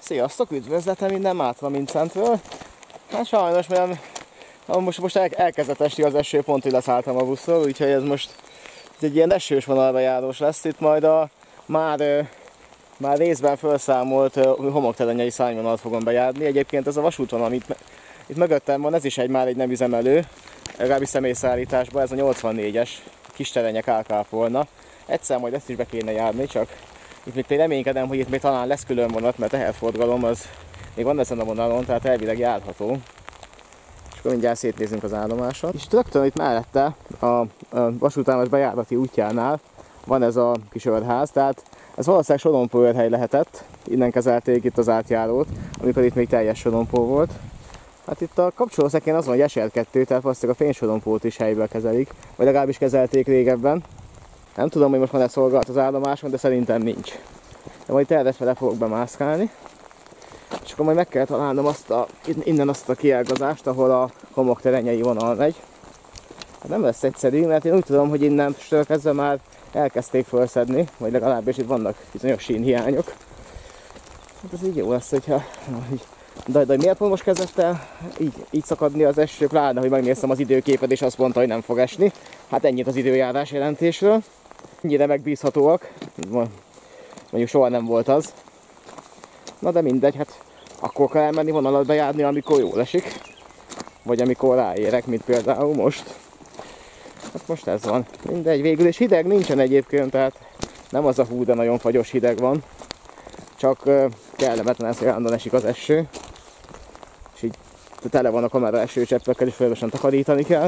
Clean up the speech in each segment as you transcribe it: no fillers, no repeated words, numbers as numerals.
Sziasztok, üdvözletem innen Mátra Mincentről. Hát sajnos, mert most elkezdett esni az eső, pont, hogy leszálltam a buszról, úgyhogy ez most egy ilyen esős vonalbejárós lesz. Itt majd a már részben felszámolt homokterenyei szárnyvonalat fogom bejárni. Egyébként ez a vasútvonal, amit itt mögöttem van, ez is már egy nem üzemelő, legalábbis személyszállításban, ez a 84-es kis terenyek Álkápolna. Egyszer majd ezt is be kéne járni, csak itt még reménykedem, hogy itt még talán lesz külön vonat, mert teherforgalom az még van ezen a vonalon, tehát elvileg járható. És akkor mindjárt szétnézünk az állomásot. És rögtön itt mellette a vasútállomás bejárati útjánál van ez a kis őrház, tehát ez valószínűleg sorompó őrhely lehetett. Innen kezelték itt az átjárót, amikor itt még teljes sorompó volt. Hát itt a kapcsolószekén az van, hogy SR2, tehát valószínűleg a fénysorompót is helyből kezelik, vagy legalábbis kezelték régebben. Nem tudom, hogy most van-e szolgálat az állomáson, de szerintem nincs. De majd errefele fogok bemászkálni. És akkor majd meg kell találnom innen azt a kiágazást, ahol a homokterenyei vonal megy. Hát nem lesz egyszerű, mert én úgy tudom, hogy innen kezdve már elkezdték felszedni, vagy legalábbis itt vannak bizonyos sínhiányok. Hát ez így jó lesz, hogyha... De miért pont most kezdett el így szakadni az eső, pláne, hogy megnéztem az időképet, és azt mondta, hogy nem fog esni. Hát ennyit az időjárás jelentésről. Ennyire megbízhatóak. Mondjuk soha nem volt az. Na de mindegy, hát akkor kell elmenni vonalat bejárni, amikor jól esik. Vagy amikor ráérek, mint például most. Hát most ez van. Mindegy, végül is hideg nincsen egyébként, tehát nem az a hú, de nagyon fagyos hideg van. Csak kellemetlen ez, hogy állandóan esik az eső. És így tele van a kamera esőcseppekkel, és folyamatosan takarítani kell.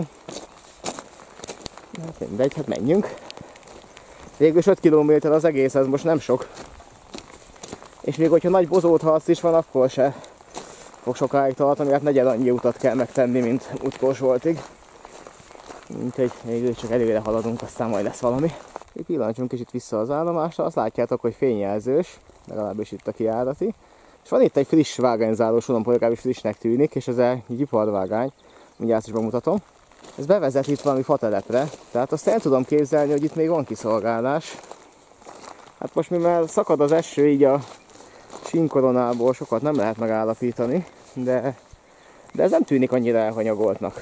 Hát mindegy, hát menjünk. Végül is 5 km az egész, ez most nem sok. És még hogyha nagy bozótharc is van, akkor se fog sokáig tartani, hát negyed annyi utat kell megtenni, mint Útkósoltig. Úgyhogy végül csak előre haladunk, aztán majd lesz valami. Egy pillancsunk kicsit vissza az állomásra, azt látjátok, hogy fényjelzős, legalábbis itt a kijárati. És van itt egy friss vágányzáló sorompó, legalábbis frissnek tűnik, és ez egy iparvágány, mindjárt azt is bemutatom. Ez bevezet itt valami fatelepre, tehát azt el tudom képzelni, hogy itt még van kiszolgálás. Hát most mivel szakad az eső, így a sínkoronából sokat nem lehet megállapítani, de ez nem tűnik annyira elhanyagoltnak.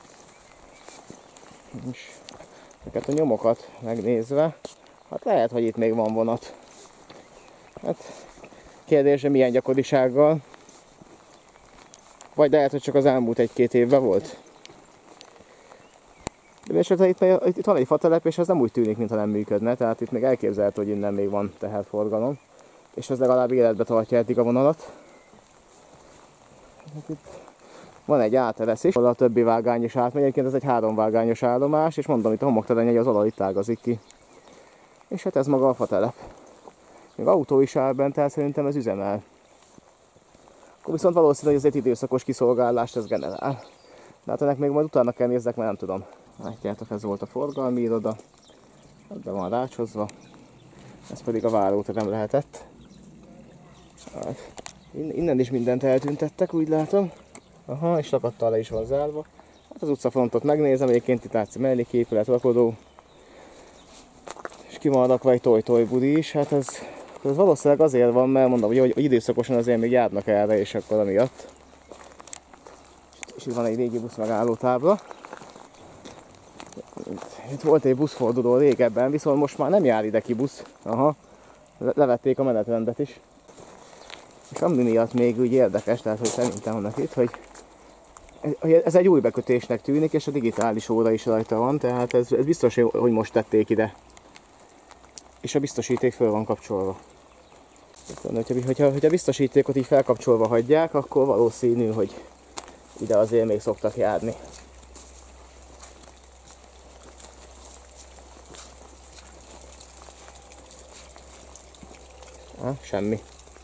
És ezeket a nyomokat megnézve, hát lehet, hogy itt még van vonat. Hát kérdés, hogy milyen gyakorisággal. Vagy lehet, hogy csak az elmúlt 1-2 évben volt. De és itt van egy fatelep, és ez nem úgy tűnik, mintha nem működne, tehát itt még elképzelhető, hogy innen még van teherforgalom. És ez legalább életbe tartja eddig a vonalat. Hát itt van egy áteresz is, ahol a többi vágány is átmegy, egyébként ez egy 3 vágányos állomás, és mondom, itt a homokterenyei az alal itt ágazik ki. És hát ez maga a fatelep. Még autó is áll bent, tehát szerintem ez üzemel. Akkor viszont valószínű, hogy ez egy időszakos kiszolgálást ez generál. De hát ennek még majd utána kell nézzek, mert nem tudom. Látjátok, ez volt a forgalmi iroda. Ebben van rácsozva. Ez pedig a váróterem lehetett. Hát, innen is mindent eltüntettek, úgy látom. Aha, és lakattal le is van zárva. Hát az utcafrontot megnézem, egyébként itt látszik melléképület, lakodó. És ki van rakva egy toj-toj budi is. Hát ez valószínűleg azért van, mert mondom, hogy időszakosan azért még járnak erre, és akkor amiatt. És itt van egy régi busz megálló tábla. Itt volt egy buszforduló régebben, viszont most már nem jár ide ki busz. Aha, levették a menetrendet is. És ami miatt még úgy érdekes, tehát hogy szerintem vannak itt, hogy ez egy új bekötésnek tűnik, és a digitális óra is rajta van, tehát ez biztos, hogy most tették ide. És a biztosíték föl van kapcsolva. Hogyha a biztosítékot így felkapcsolva hagyják, akkor valószínű, hogy ide azért még szoktak járni. Semmi.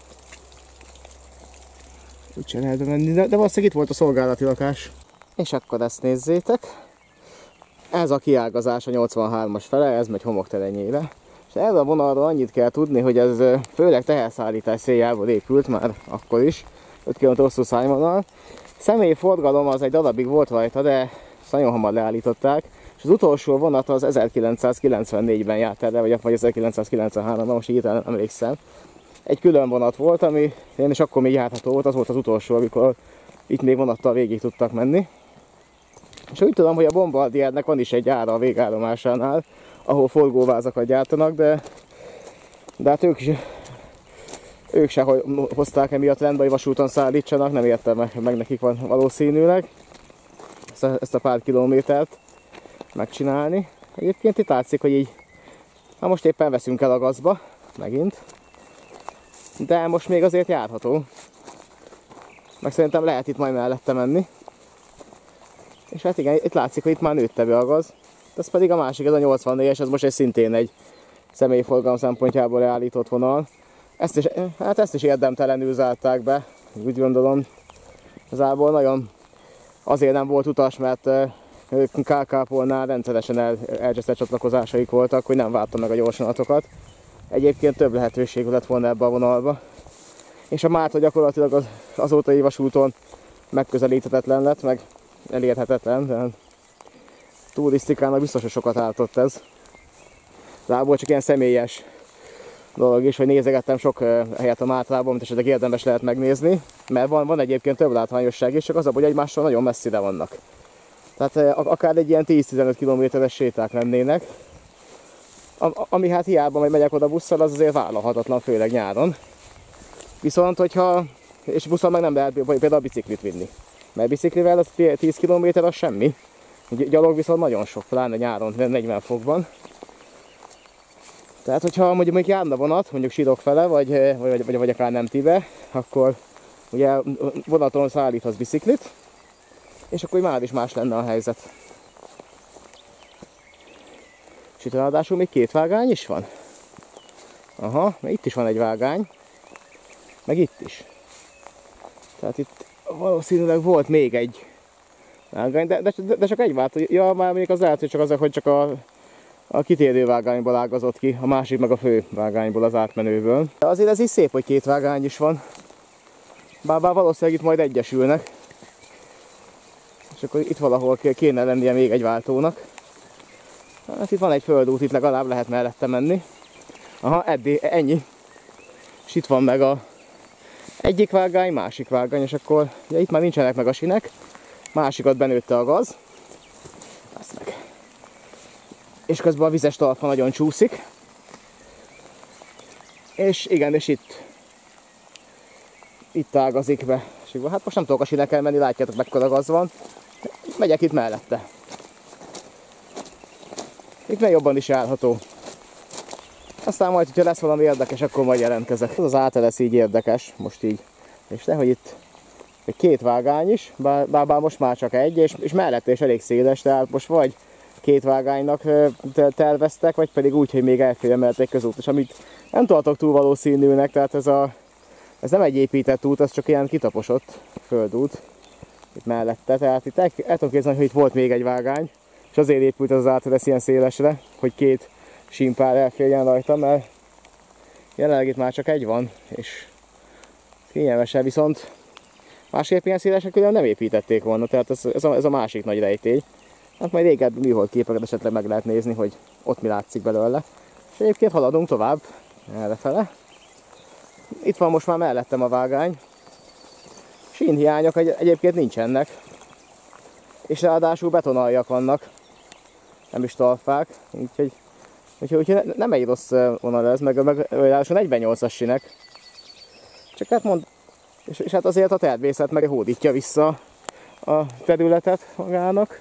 Úgy sem lehet menni, de valószínűleg itt volt a szolgálati lakás. És akkor ezt nézzétek. Ez a kiágazás a 83-as fele, ez megy homokterenyére. És erről a vonalról annyit kell tudni, hogy ez főleg teherszállítás céljából épült már akkor is. 5 km hosszú szárnyvonal. Személyforgalom az egy darabig volt rajta, de nagyon hamar leállították. És az utolsó vonat az 1994-ben járt erre, vagy 1993-ban, most így nem emlékszem. egy külön vonat volt, ami én is akkor még járható volt, az volt az utolsó, amikor itt még vonattal végig tudtak menni. És úgy tudom, hogy a Bombardiernek van is egy ára a végállomásánál, ahol forgóvázakat gyártanak, de hát ők se hozták emiatt rendbe, hogy vasúton szállítsanak, nem értem meg nekik van valószínűleg ezt a pár kilométert megcsinálni. Egyébként itt látszik, hogy így, most éppen veszünk el a gazba, megint, de most még azért járható. Meg szerintem lehet itt majd mellette menni. És hát igen, itt látszik, hogy itt már nőtte be a gaz. Ez pedig a másik, ez a 84-es, ez most egy szintén egy személyforgalom szempontjából leállított vonal. Ezt is érdemtelenül zárták be, úgy gondolom. Igazából nagyon azért nem volt utas, mert KK-Polnál rendszeresen elcsesztett csatlakozásaik voltak, hogy nem várta meg a gyorsvonatokat. Egyébként több lehetőség lett volna ebbe a vonalba. És a Márta gyakorlatilag azóta vasúton megközelíthetetlen lett, meg elérhetetlen, de turisztikának biztos, hogy sokat ártott ez. Zából csak ilyen személyes dolog is, hogy nézegettem sok helyet a Mátrában, amit esetleg érdemes lehet megnézni, mert van egyébként több látványosság is, csak az a baj, hogy egymástól nagyon messzire vannak. Tehát akár egy ilyen 10-15 kilométeres séták lennének, ami hát hiába megyek oda busszal, az azért vállalhatatlan, főleg nyáron. Viszont, és busszal meg nem lehet például a biciklit vinni, mert biciklivel az 10 km az semmi. Gyalog viszont nagyon sok, pláne nyáron 40 fokban. Tehát, hogyha mondjuk járna vonat, mondjuk Sirok fele, vagy akár Nemtibe, akkor ugye vonaton szállíthatsz biciklit, és akkor már is más lenne a helyzet. És itt ráadásul még 2 vágány is van. Aha, mert itt is van egy vágány, meg itt is. Tehát itt valószínűleg volt még egy vágány, de csak egy vált. Ja, már még az lehet, hogy csak a kitérő vágányból ágazott ki, a másik meg a fő vágányból, az átmenőből. De azért ez is szép, hogy 2 vágány is van. Bár valószínűleg itt majd egyesülnek. És akkor itt valahol kéne lennie még egy váltónak. Hát itt van egy földút, itt legalább lehet mellette menni. Aha, ennyi. És itt van meg a egyik vágány, másik vágány, és akkor ugye itt már nincsenek meg a sinek. Másikat benőtte a gaz. Azt meg. És közben a vizes talpa nagyon csúszik. És igen, és itt ágazik be. És hát most nem tudok a sinekkel menni, látjátok mekkora gaz van. Megyek itt mellette. Itt még jobban is járható. Aztán majd, hogyha lesz valami érdekes, akkor majd jelentkezek. Ez az átelesz így érdekes, most így. És nehogy itt 2 vágány is, bár most már csak egy, és mellette is elég széles, tehát most vagy 2 vágánynak terveztek, vagy pedig úgy, hogy még elfér mellett egy közút, és amit nem tartok túl valószínűnek, tehát ez nem egy épített út, ez csak ilyen kitaposott földút itt mellette, tehát itt el tudom képzelni, hogy itt volt még egy vágány, és azért épült az átelesz ilyen szélesre, hogy 2 símpár elférjen rajta, mert jelenleg itt már csak egy van, és kényelmesen, viszont másképp ilyen szélesek külön nem építették volna, tehát ez a másik nagy rejtély. Hát majd régebbi műhold képeket esetleg meg lehet nézni, hogy ott mi látszik belőle. És egyébként haladunk tovább, errefele. Itt van most már mellettem a vágány. Sínhiányok egyébként nincsenek. És ráadásul betonaljak vannak, nem is talpák. Úgyhogy nem egy rossz vonal ez, meg ráadásul 48-as sinek. Csak hát és hát azért a természet meg hódítja vissza a területet magának.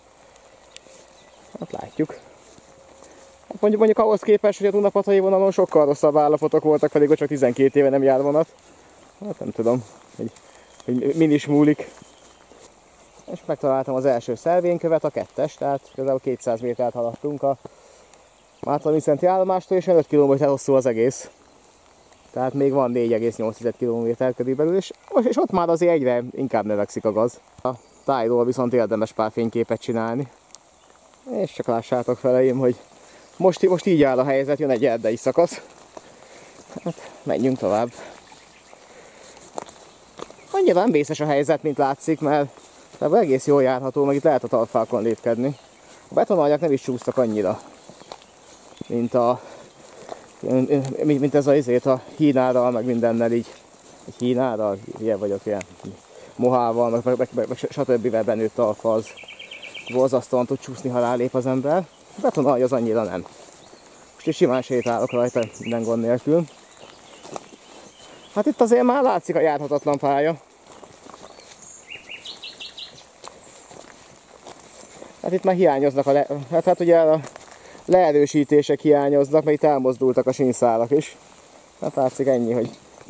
Hát látjuk. Hát mondjuk ahhoz képest, hogy a Dunapatai vonalon sokkal rosszabb állapotok voltak, pedig ott csak 12 éve nem jár vonat. Hát nem tudom, hogy min is múlik. És megtaláltam az első szelvénykövet, a 2-es, tehát kb. 200 métert haladtunk a Mátra-Vincenti állomástól, és 5 km hosszú az egész. Tehát még van 4,8 km körülbelül, és ott már azért egyre inkább növekszik a gaz. A tájról viszont érdemes pár fényképet csinálni. És csak lássátok feleim, hogy most így áll a helyzet, jön egy erdei szakasz. Hát menjünk tovább. Annyira nem vészes a helyzet, mint látszik, mert egész jól járható, meg itt lehet a talpákon lépkedni. A betonalják nem is csúsztak annyira, mint mint ez a hínárral, meg mindennel így. Egy hínárral, ilyen vagyok, ilyen mohával, meg stb. Benőtt alfa, az borzasztóan tud csúszni, ha rálép az ember. Betonalja az annyira nem. Most is simán sétálok rajta, minden gond nélkül. Hát itt azért már látszik a járhatatlan pálya. Hát itt már hiányoznak hát ugye a leerősítések hiányoznak, mert itt elmozdultak a sínszálak is. Hát látszik ennyi, hogy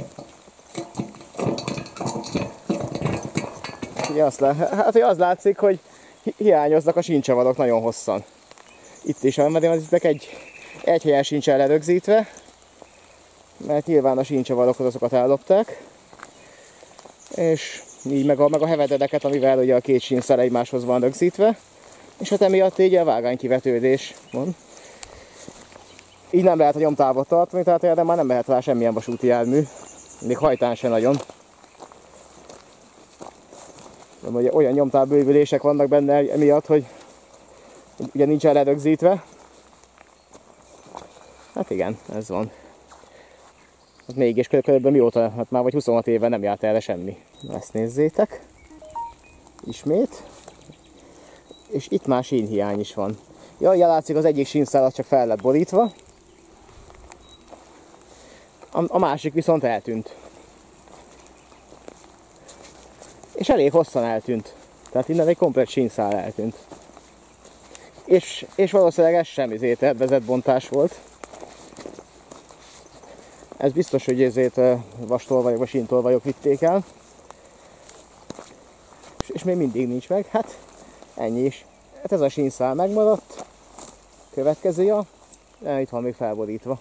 ugye az látszik, hogy hiányoznak a síncsavarok nagyon hosszan. Itt is, mert egy helyen sincs lerögzítve, mert nyilván a síncsavarokat azokat ellopták, és így meg a hevededeket, amivel ugye a két sínszál egymáshoz van rögzítve, és hát emiatt így a vágánykivetődés van. Így nem lehet a nyomtávot tartani, tehát erre már nem mehet rá semmilyen vasúti jármű, még hajtán se nagyon. De olyan nyomtávbővülések vannak benne emiatt, hogy ugye nincsen lerögzítve. Hát igen, ez van. Hát mégis körülbelül mióta, hát már vagy 26 éve nem járt erre semmi. Ezt nézzétek. Ismét. És itt már sínhiány is van. Jaj, látszik, az egyik sínszál az csak fel lett borítva. A másik viszont eltűnt. És elég hosszan eltűnt. Tehát innen egy komplett sínszál eltűnt. És valószínűleg ez sem tervezetbontás volt. Ez biztos, hogy ezért vastolvajok vagy síntolvajok vitték el. És még mindig nincs meg. Hát ennyi is. Hát ez a sínszál megmaradt. Következője. Itt van még felborítva.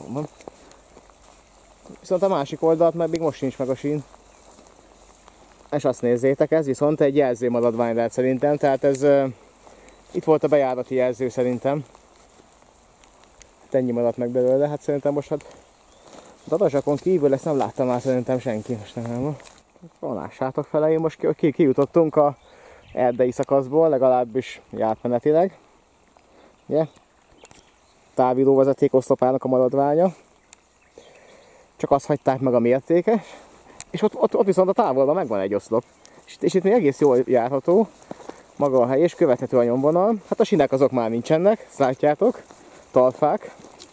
Viszont a másik oldalt meg még most sincs meg a sín. És azt nézzétek, ez viszont egy jelzőmaradvány lehet szerintem. Tehát ez itt volt a bejárati jelző szerintem. Hát ennyi maradt meg belőle. Hát szerintem most darazsakon kívül ezt nem láttam már szerintem senki. Most nem. Lássátok fele, én most kijutottunk a erdei szakaszból, legalábbis átmenetileg. Ugye? Táviró vezeték oszlopának a maradványa. Csak azt hagyták meg a mértékes. És ott viszont a távolban megvan egy oszlop. És itt még egész jól járható. Maga a hely és követhető a nyomvonal. Hát a sinek azok már nincsenek, ezt látjátok. Talpák.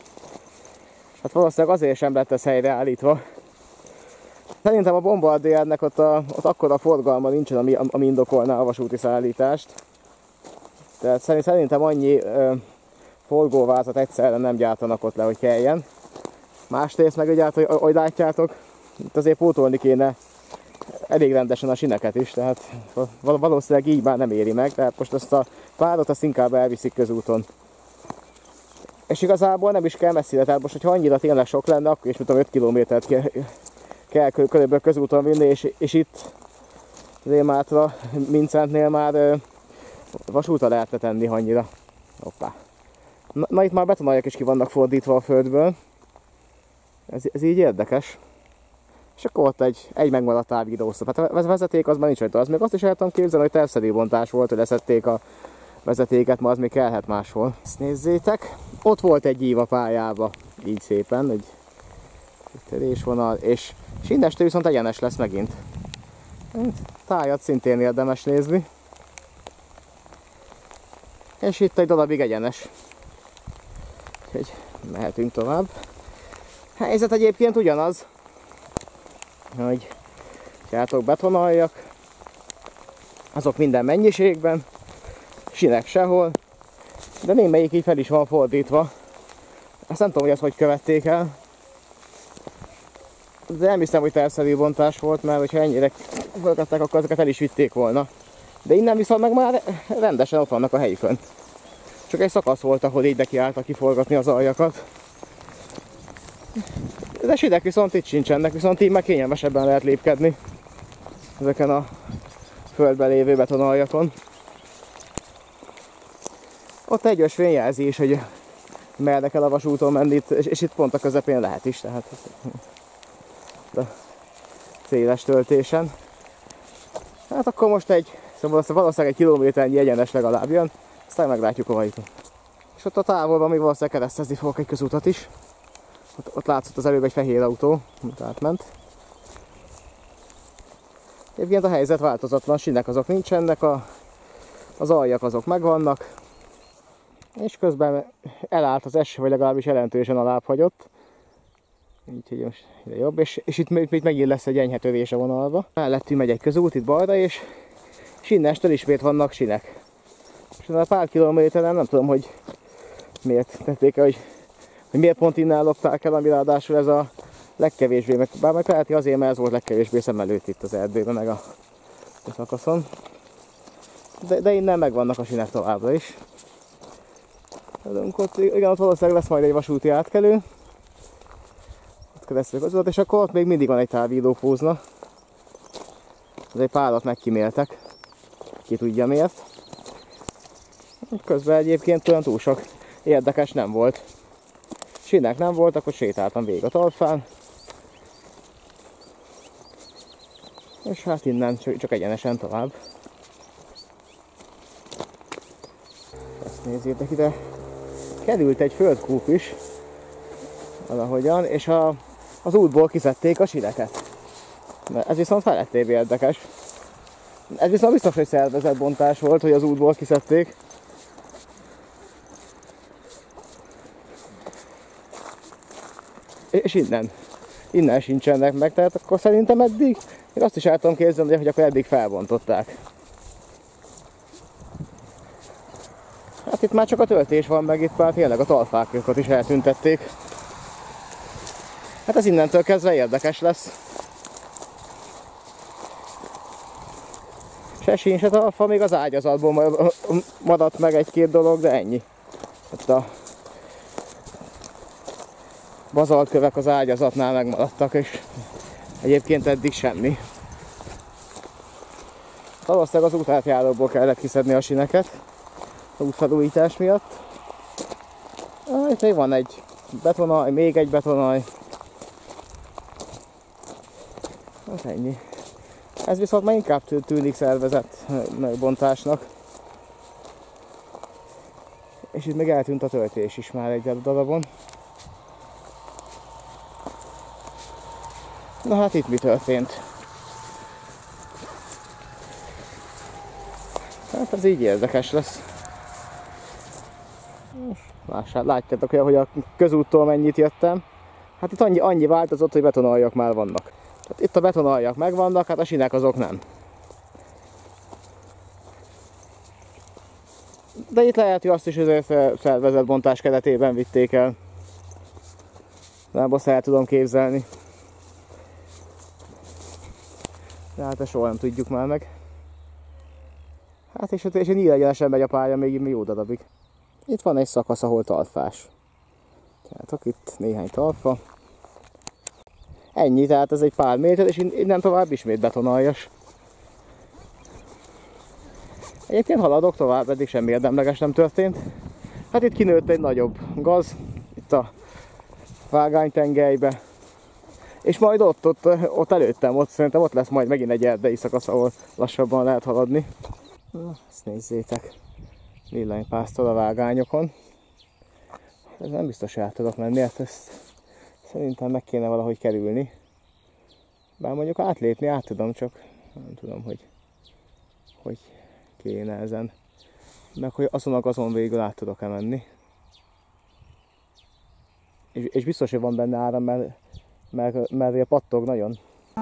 Hát valószínűleg azért sem lett ez helyreállítva. Szerintem a Bombardiernek ott akkora forgalma nincsen, ami indokolná a vasúti szállítást. Tehát szerintem annyi forgóvázat egyszerre nem gyártanak ott le, hogy kelljen. Másrészt meg ugye, ahogy látjátok, itt azért pótolni kéne elég rendesen a sineket is, tehát valószínűleg így már nem éri meg, tehát most ezt a párat azt inkább elviszik közúton. És igazából nem is kell messzire, tehát most, hogyha annyira tényleg sok lenne, akkor is, mint 5 kilométert kell körülbelül közúton vinni, és itt Rémátra, Mincentnél már vasútra lehetne tenni annyira. Hoppá. Na itt már betonaljak is ki vannak fordítva a földből. Ez így érdekes. És akkor ott egy megmaradt távirtóoszlop. Hát a vezeték az már nincs rajta. Az még azt is el tudom képzelni, hogy tervszerűbontás volt, hogy leszették a vezetéket, ma az még kellhet máshol. Ezt nézzétek. Ott volt egy ív a pályába. Így szépen. Egy törésvonal. És innestől viszont egyenes lesz megint. Tájat szintén érdemes nézni. És itt egy darabig egyenes. Úgyhogy mehetünk tovább. Helyzet egyébként ugyanaz, hogy látok, betonaljak, azok minden mennyiségben, sinek sehol, de némelyik így fel is van fordítva. Ezt nem tudom, hogy ezt hogy követték el, de nem hiszem, hogy tervszerű bontás volt, mert hogyha ennyire forgatták, akkor azokat el is vitték volna. De innen viszont meg már rendesen ott vannak a helyükön. Csak egy szakasz volt, ahol így nekiálltak kiforgatni az aljakat. De sinek viszont itt sincsenek, viszont így meg kényelmesebben lehet lépkedni ezeken a földben lévő betonaljakon. Ott egy ösvény jelzi is, hogy merre kell a vasúton menni, és itt pont a közepén lehet is, tehát a széles töltésen. Hát akkor most valószínűleg egy kilométernyi egyenes legalább jön, aztán meglátjuk, hova jutunk. És ott a távolban még valószínűleg keresztezni fogok egy közútat is. Ott látszott az előbb egy fehér autó, amit átment. Egyébként a helyzet változatlan, sinek azok nincsenek, az aljak azok megvannak. És közben elállt az eső, vagy legalábbis jelentősen alább hagyott. Úgyhogy most ide jobb, és itt megint lesz egy enyhe törés a vonalba. Mellettünk megy egy közút itt balra, és innestől ismét vannak sinek. És a pár kilométeren nem tudom, hogy miért tették, hogy miért pont innen lopták el, ami ráadásul ez a legkevésbé, bár meg lehet, hogy azért, mert ez volt legkevésbé szem előtt itt az erdőben, meg a szakaszon. De innen megvannak a sinek továbbra is. Igen, ott valószínűleg lesz majd egy vasúti átkelő. Ott keresztül az utat, és akkor ott még mindig van egy távírópózna. Az egy párat megkíméltek. Ki tudja miért. Közben egyébként olyan túl sok érdekes nem volt. Sinek nem volt, akkor sétáltam végig a talpán. És hát innen csak egyenesen tovább. Ezt nézzétek ide. Került egy földkúp is, valahogyan, és az útból kiszedték a sineket. Ez viszont felettébb érdekes. Ez viszont biztos, hogy szervezetbontás volt, hogy az útból kiszedték. És innen sincsenek meg, tehát akkor szerintem eddig, én azt is el tudom képzelni, hogy akkor eddig felbontották. Hát itt már csak a töltés van, meg itt már tényleg a talpákat is eltüntették. Hát ez innentől kezdve érdekes lesz. Se sín, se talpa, még az ágyazatból maradt meg egy-két dolog, de ennyi. Hát a bazaltkövek az ágyazatnál megmaradtak, és egyébként eddig semmi. Valószínűleg az útátjáróból kellett kiszedni a sineket, az útfelújítás miatt. Itt még van egy betonaj, még egy betonaj. Hát ennyi. Ez viszont már inkább tűnik szervezett megbontásnak. És itt még eltűnt a töltés is már egy darabon. Na hát itt mi történt? Hát ez így érdekes lesz. Látjátok, hogy a közúttól mennyit jöttem. Hát itt annyi változott, hogy betonaljak már vannak. Tehát itt a betonaljak megvannak, hát a sinek azok nem. De itt lehet, hogy azt is szervezetbontás keretében vitték el. Nem, azt el tudom képzelni. De hát ezt soha nem tudjuk már meg. Hát és nyílegyenesen megy a pálya még jó darabig. Itt van egy szakasz, ahol talpás. Tehát itt néhány talpa. Ennyi, tehát ez egy pár méter, és innen tovább ismét betonaljas. Egyébként haladok tovább, eddig semmi érdemleges nem történt. Hát itt kinőtt egy nagyobb gaz, itt a vágánytengelybe. És majd ott előttem, szerintem ott lesz majd megint egy erdei szakasz, ahol lassabban lehet haladni. Na, ezt nézzétek. Villanypásztor a vágányokon. Ez nem biztos, hogy át tudok menni, hát ezt szerintem meg kéne valahogy kerülni. Bár mondjuk átlépni át tudom, csak nem tudom, hogy kéne ezen. Meg hogy azon a gazon végül át tudok-e menni. És biztos, hogy van benne áram, mert pattog nagyon.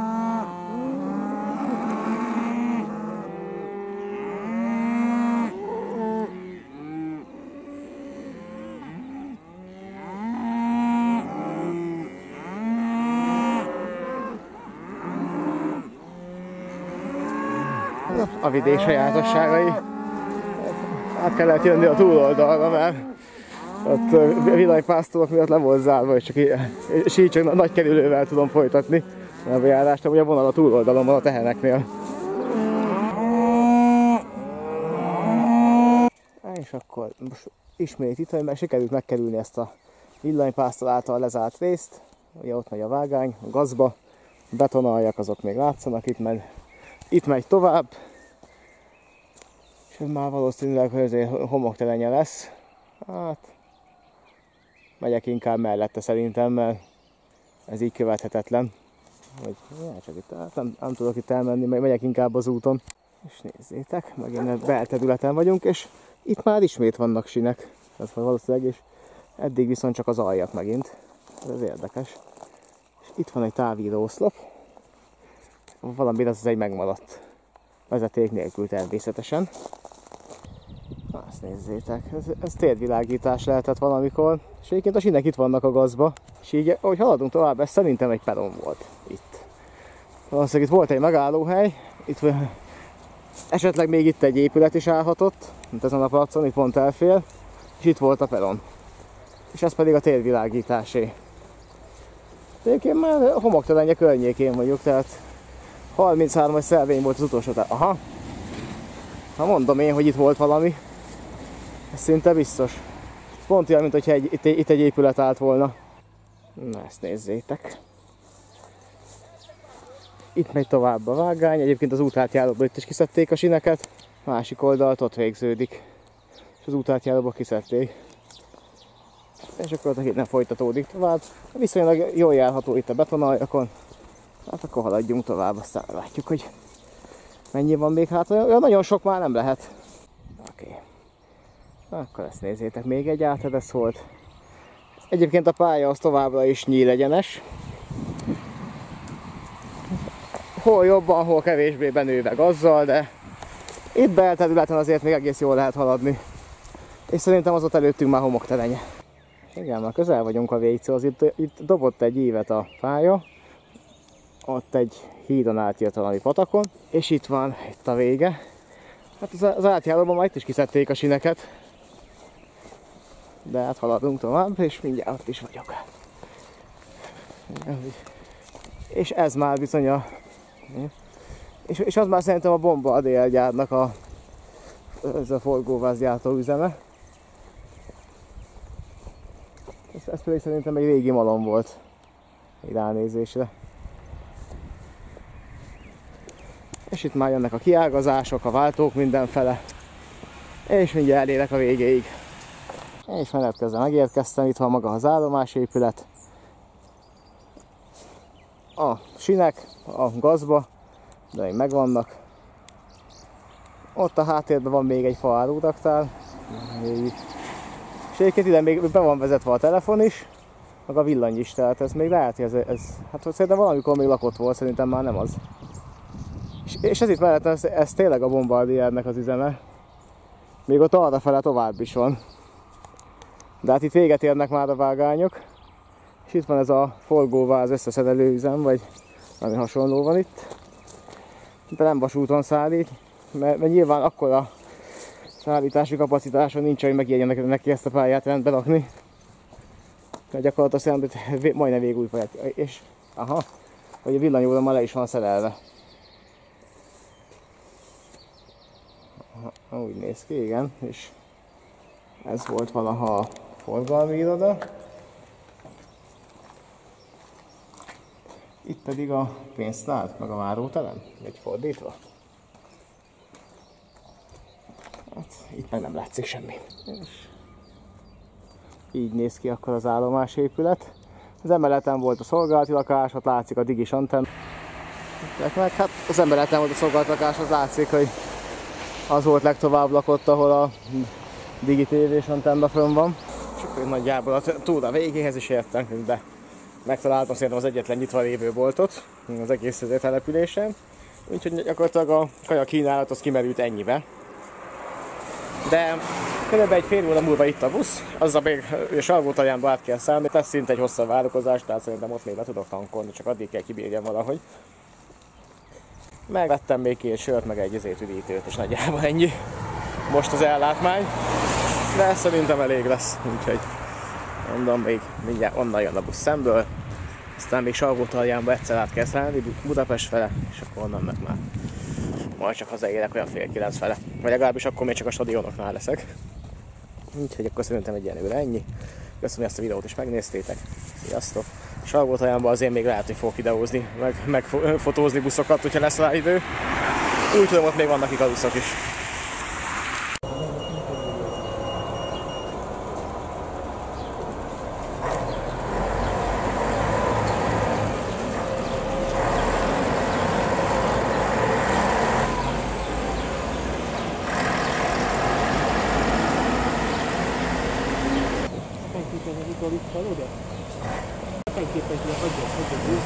A vidék sajátosságai. Át kellett jönni a túloldalra, mert ott villanypásztorok miatt le volt zárva, és így csak nagy kerülővel tudom folytatni a bejárást, amúgy a vonal a túloldalon van a teheneknél. És akkor most ismét itt, hogy sikerült megkerülni ezt a villanypásztor által lezárt részt. Ugye ott megy a vágány, a gazba, betonaljak azok még látszanak, itt megy tovább. És ez már valószínűleg, hogy azért homokterenye lesz. Hát Megyek inkább mellette szerintem, mert ez így követhetetlen. Vagy, csak itt, nem tudok itt elmenni, megyek inkább az úton. És nézzétek, megint belterületen vagyunk, és itt már ismét vannak sinek. Ez valószínűleg, és eddig viszont csak az aljak megint. Ez érdekes. És itt van egy távíró oszlop. Valami az egy megmaradt. Vezeték nélkül természetesen. Azt nézzétek, ez térvilágítás lehetett valamikor. És egyébként a sinek itt vannak a gazba. És így, ahogy haladunk tovább, ez szerintem egy peron volt itt. Valószínűleg itt volt egy megállóhely. Itt esetleg még itt egy épület is állhatott, mint ezen a placon, itt pont elfél. És itt volt a peron. És ez pedig a térvilágításé. Egyébként már homoktelenje környékén vagyok, tehát 33-as szelvény volt az utolsó. Aha! Ha mondom én, hogy itt volt valami. Ez szinte biztos. Pont olyan, mint hogyha itt egy épület állt volna. Na, ezt nézzétek. Itt megy tovább a vágány. Egyébként az útátjáróból itt is kiszedték a sineket. Másik oldalt ott végződik. És az útátjáróból kiszedték. És akkor itt nem folytatódik tovább. Viszonylag jól járható itt a betonaljakon. Hát akkor haladjunk tovább, aztán látjuk, hogy mennyi van még hát. Olyan nagyon sok már nem lehet. Oké. Akkor ezt nézzétek, még egy átedesz volt. Egyébként a pálya az továbbra is nyílegyenes. Hol jobban, hol kevésbé benőve gazzal, de itt belterületen azért még egész jól lehet haladni. És szerintem az ott előttünk már homoktelenye. Igen, már közel vagyunk a végcélhoz. Itt dobott egy ívet a pálya. Ott egy hídon átjött valami patakon. És itt van itt a vége. Hát az átjáróban már itt is kiszedték a sineket. De hát haladunk tovább, és mindjárt ott is vagyok. És ez már bizony a... És az már szerintem a Bombardier gyárnak ez a forgóvázgyártó üzeme. Ez pedig szerintem egy régi malom volt. Egy ránézésre. És itt már jönnek a kiágazások, a váltók mindenfele. És mindjárt elérek a végéig. És menet közben megérkeztem, itt van maga az állomásépület. A sinek, a gazba, de még megvannak. Ott a háttérben van még egy fa áruraktár. És egyébként ide még be van vezetve a telefon is, meg a villany is, tehát ez még lehet, hogy ez hát szerintem valamikor még lakott volt, szerintem már nem az. És ez itt mellettem, ez tényleg a Bombardiernek az üzeme. Még ott arrafele tovább is van. De hát itt véget érnek már a vágányok. És itt van ez a forgóváz összeszerelő üzem, vagy valami hasonló van itt. De nem vasúton szállít, mert nyilván akkora szállítási kapacitáson nincs, hogy megijedjenek neki ezt a pályát rendbe rakni. Mert gyakorlatilag szerintem majdnem végúj pályát. És aha, hogy a villanyóra már le is van szerelve. Aha, úgy néz ki, igen, és ez volt valaha a forgalmi iroda. Itt pedig a pénztár, meg a váróterem, vagy fordítva. Hát, itt meg nem látszik semmi. És így néz ki akkor az állomásépület. Az emeleten volt a szolgálati lakás, ott látszik a digis antenna. Meg hát az emeleten volt a szolgálati lakás, az látszik, hogy az volt legtovább lakott, ahol a digi tévés antenna fönn van. És akkor nagyjából a túra végéhez is értünk, de megtaláltam szerintem az egyetlen nyitva lévő boltot az egész településen. Úgyhogy gyakorlatilag a kaja kínálat az kimerült ennyibe. De körülbelül egy fél óra múlva itt a busz, azzal még Salgótarjánba át kell szállni, ez szinte egy hosszabb várakozás, tehát szerintem ott még be tudok tankolni, csak addig kell kibírjam valahogy. Megvettem még 2 sört, meg egy üdítőt, és nagyjából ennyi most az ellátmány. De szerintem elég lesz, úgyhogy mondom, még mindjárt onnan jön a busz szemből. Aztán még Salgótarjánba egyszer át kell szállni Budapest fele, és akkor onnan meg már majd csak hazaérek olyan fél 9 fele. Vagy legalábbis akkor még csak a stadionoknál leszek. Úgyhogy akkor szerintem egyenlőre ennyi. Köszönöm, hogy ezt a videót is megnéztétek. Sziasztok! Salgótarjánban azért még lehet, hogy fogok videózni, meg fotózni buszokat, hogyha lesz rá idő. Úgy tudom, ott még vannak ikaruszok is. vissza oda. Mindenképpen hagyja.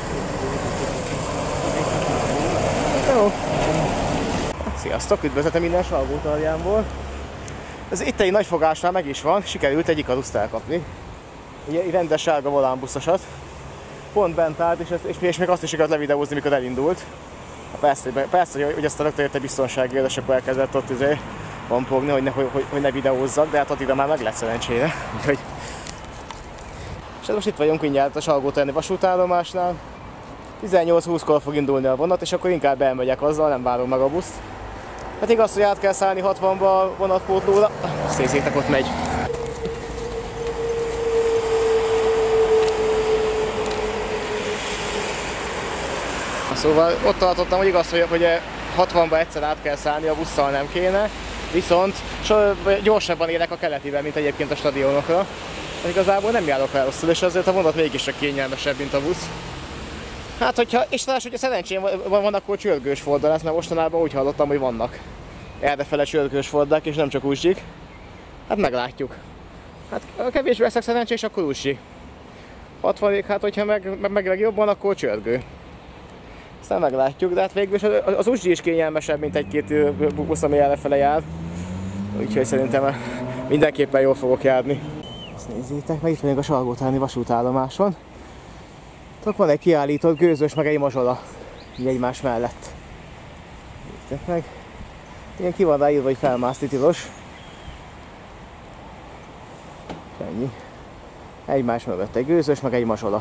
Jó. Sziasztok, üdvözletem minden Salgótarjánból. Ez itt egy nagy fogásnál meg is van, sikerült egy Ikaruszt elkapni. Egy rendes sárga volánbuszosat. Pont bent állt, és még azt is sikerült levideózni, mikor elindult. Persze, hogy ezt rögtön jött egy biztonságért, és akkor elkezdett ott vampogni, hogy ne videózzak, de hát addigra már meg lett szerencsére. Úgyhogy... És most itt vagyunk mindjárt a Salgótarjáni vasútállomásnál. 18-20-kor fog indulni a vonat, és akkor inkább elmegyek azzal, nem várom meg a buszt. Hát igaz, hogy át kell szállni 60-ba a vonatpótlóra. Azt nézzétek, ott megy. Szóval ott tartottam, hogy igaz, hogy 60-ba egyszer át kell szállni, a busszal nem kéne. Viszont gyorsabban érek a keletiben, mint egyébként a stadionokra. De igazából nem járok el rosszul, és azért a vonat mégis csak kényelmesebb, mint a busz. Hát, hogyha, és talán, hogyha szerencsém van, akkor csörgős fordal lesz, mert mostanában úgy hallottam, hogy vannak errefele csörgős fordák, és nem csak uzsik. Hát meglátjuk. Hát kevésbé leszek szerencsés, akkor uzsi. 60-ig, hát hogyha meg jobban, akkor csörgő. Aztán meglátjuk, de hát végül az uzsi is kényelmesebb, mint egy-két busz, ami errefele jár. Úgyhogy szerintem mindenképpen jól fogok járni. Ezt nézzétek, meg itt vagyunk a Salgótarjáni vasútállomáson. Ott van egy kiállított gőzös, meg egy mazsola, így egymás mellett. Nézzétek meg. Ilyen ki van ráírva, hogy felmászni tilos. Ennyi. Egymás mögött egy gőzös, meg egy mazsola.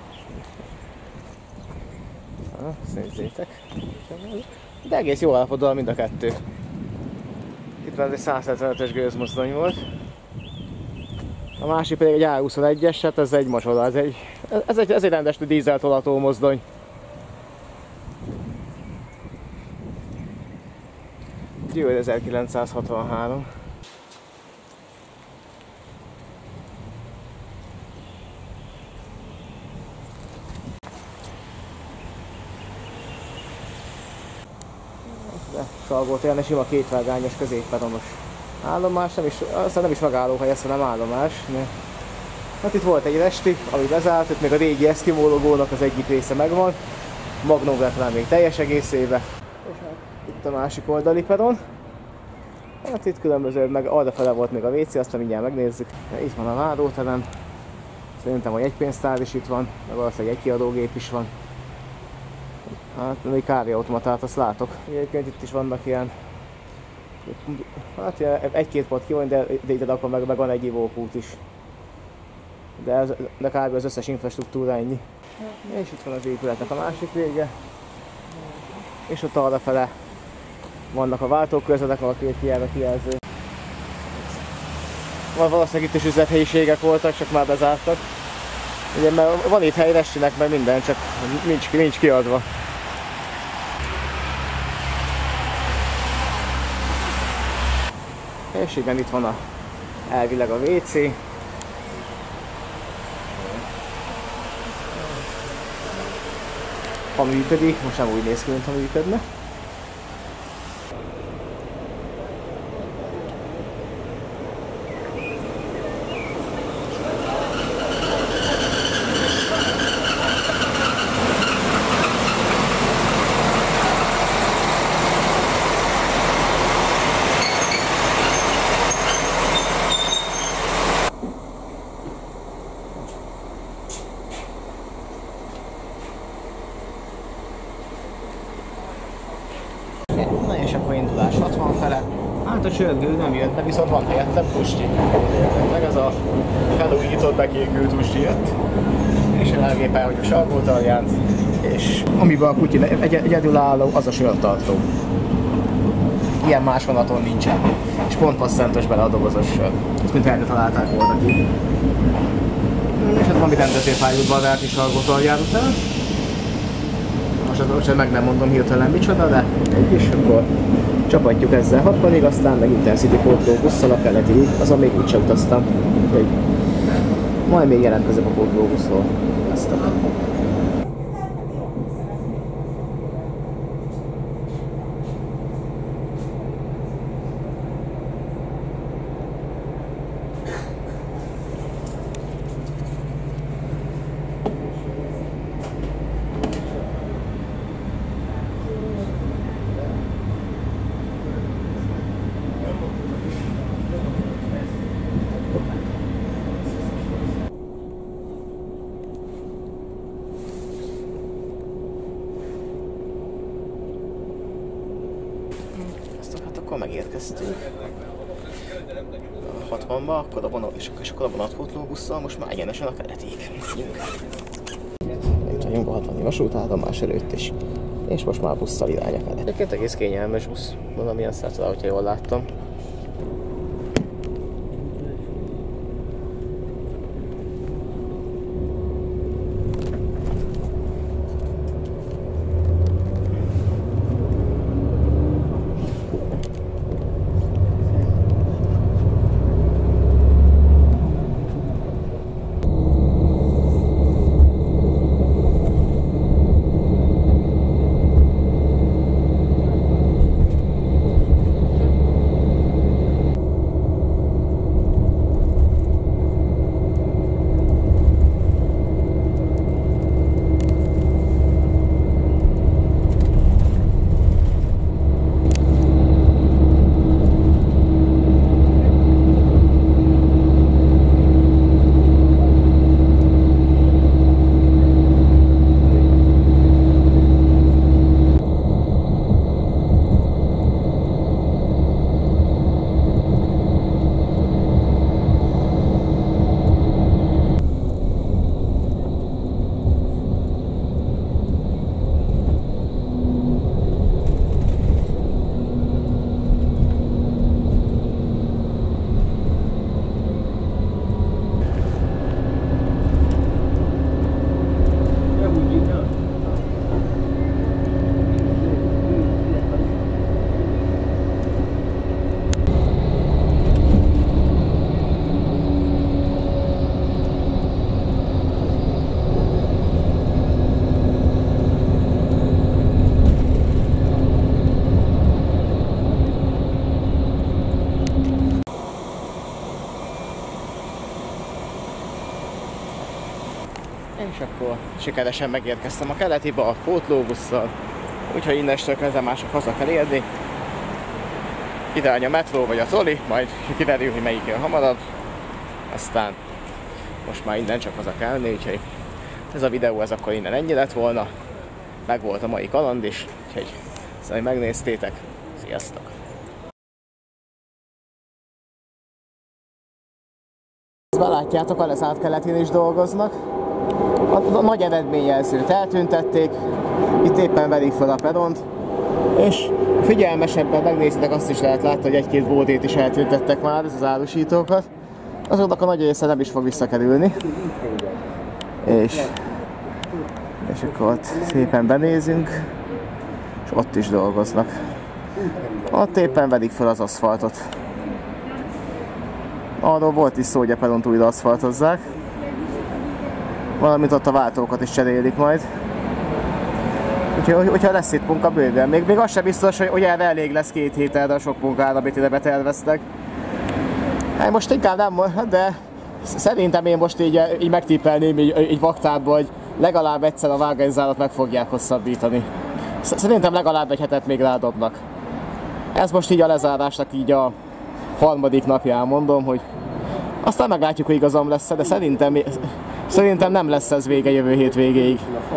Ezt nézzétek. De egész jó állapotban mind a kettő. Itt van egy 175-ös gőzmozdony volt. A másik pedig egy A21-es, hát ez egy mazsola, ez egy rendes dízeltolató mozdony. Győr 1963. Salgótarján egy sima kétvágányos középperonos állomás, aztán nem is megállóhely, ez nem állomás. Hát itt volt egy resti, ami bezárt, itt még a régi Eskimo logónak az egyik része megvan. Magnum lett rá még teljes egészébe. És hát itt a másik oldali peron. Hát itt különböző, meg arrafele volt még a WC, azt mindjárt megnézzük. Itt van a váróterem. Szerintem, hogy egy pénztár is itt van, meg valószínűleg egy kiadógép is van. Hát még kávéautomatát azt látok. Egyébként itt is vannak ilyen, hát egy-két pot ki van, de ide akkor meg van egy ivókút is. De kb. Az összes infrastruktúra ennyi. És itt van az épületnek a másik vége. És ott arrafele vannak a váltókörzetek, a két kijelző. Valószínűleg itt is üzlethelyiségek voltak, csak már bezártak. Ugye, mert van itt hely restinek, mert minden, csak nincs kiadva. És igen, itt van elvileg a WC. Ha működik, most nem úgy néz ki, mintha működne. Na és akkor indulás 60 fele. Hát a csörgő nem jött, de viszont van helyette pusti. Meg ez a felújított, bekékült pusti jött. És elgépel, hogy a Salgótarjánt. És amiben a kutyi egyedülálló, az a sörtartó. Ilyen más vonaton nincsen. És pont passzántos bele a dobozos sör. Ezt mint erre találták volna ki. És hát valami rendezőpályútban lehet is Salgótarján után. Most meg nem mondom hirtelen micsoda, de és akkor csapatjuk ezzel 60-ig, aztán meg Intercity pótló busszal a keletiig, azon még úgyse utaztam. Úgyhogy majd még jelentkezek a pótló buszról. Sziasztok! akkor megérkeztünk a 60-ba, akkor a vonat, és akkor a vonatpótlóbusszal most már egyenesen a Keletig. Itt vagyunk a 60-i vasútállomás előtt is, és most már busszal irány a Kelet. Egyébként egész kényelmes busz, valamilyen szárcadál, hogyha jól láttam. És akkor sikeresen megérkeztem a Keletibe a pótlóbusszal, úgyhogy innestől kezdve mások haza kell érni. Irány a metró vagy a troli, majd kiderül, hogy melyik jön hamarabb. Aztán most már innen csak haza kell menni, úgyhogy ez a videó ez akkor innen ennyi lett volna. Meg volt a mai kaland is, úgyhogy szóval megnéztétek. Sziasztok! Belátjátok, a lezárt Keletén is dolgoznak. A nagy eredményjelzőt eltüntették, itt éppen verik fel a peront, és figyelmesebben megnézitek, azt is lehet látni, hogy egy-két bódét is eltüntettek már, ez az árusítókat. Azoknak a nagy része nem is fog visszakerülni. És akkor ott szépen benézünk, és ott is dolgoznak. Ott éppen verik fel az aszfaltot. Arról volt is szó, hogy a peront újra aszfaltozzák. Valamint ott a váltókat is cserélik majd. Úgyhogy hogyha lesz itt munka bőven. Még az sem biztos, hogy erre elég lesz 2 hét erre a sok munkára, amit ide beterveztek. Hát most inkább nem, de szerintem én most így megtippelném így vaktárban, hogy legalább egyszer a vágányzárat meg fogják hosszabbítani. Szerintem legalább egy hetet még rádobnak. Ez most így a lezárásnak így a 3. napján mondom, hogy aztán meglátjuk, hogy igazam lesz, de szerintem nem lesz ez vége jövő hét végéig.